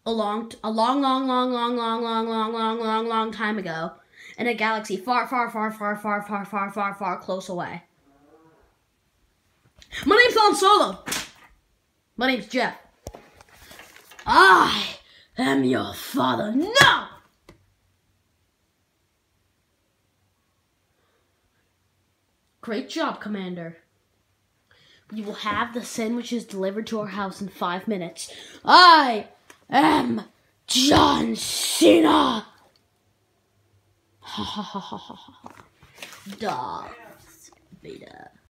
a long time ago, in a galaxy far, close away. My name's Han Solo. My name's Jeff. I am your father. No! Great job, Commander. You will have the sandwiches delivered to our house in 5 minutes. I am John Cena. Ha ha ha ha ha ha. Darth Vader.